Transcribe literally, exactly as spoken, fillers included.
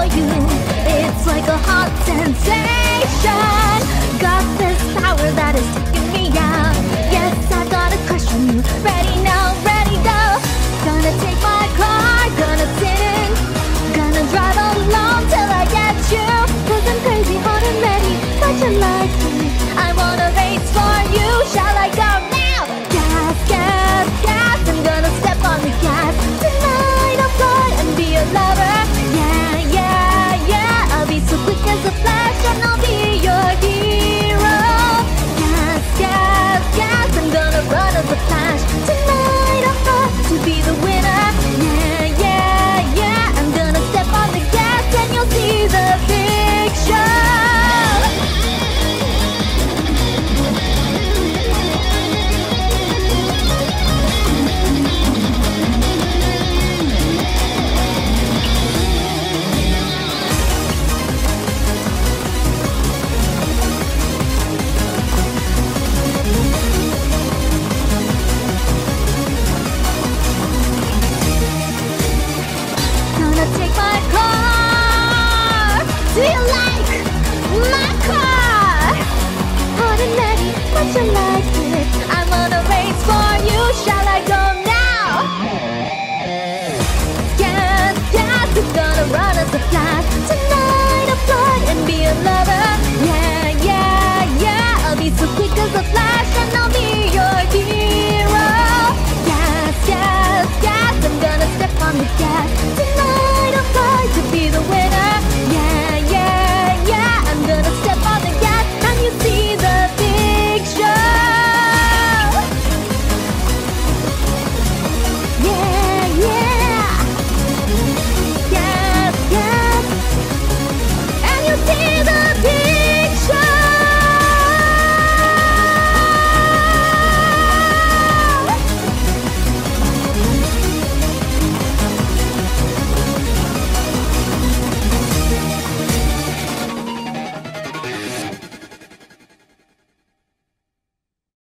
you. It's like a hot sensation. Got this power that is taking me out. Yes, I got a crush on you. Ready now, ready go. Gonna take my car, gonna sit in, gonna drive along till I get you. Cause I'm crazy, hot and ready, but you like me. I wanna race for you, shall I go now? Gas, gas, gas, I'm gonna step on the gas. Tonight I'll fly and be a lover. Yeah, yeah, yeah, I'll be so quick as a flash and I'll be your hero. Gas, gas, gas, I'm gonna run as a flash. Tonight I'll fly to be the winner. Yeah, yeah, yeah, I'm gonna step on the gas and you'll see the big show. Take my car. Do you like my car? Hot and ready, but you like it. I'm on a race for you. Shall I go now? Yes, yes, I'm gonna run as a flash. Tonight I'll fly and be a lover. Yeah, yeah, yeah, I'll be so quick as a flash and I'll be your hero. Yes, yes, yes, I'm gonna step on the gas.